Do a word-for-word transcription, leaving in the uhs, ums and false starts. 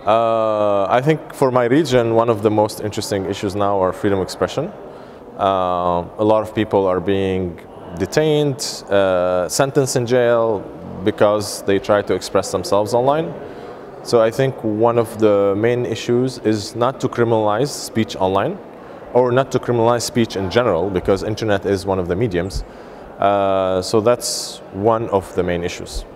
Uh, I think for my region, one of the most interesting issues now are freedom of expression. Uh, a lot of people are being detained, uh, sentenced in jail because they try to express themselves online. So I think one of the main issues is not to criminalize speech online, or not to criminalize speech in general, because internet is one of the mediums. Uh, so that's one of the main issues.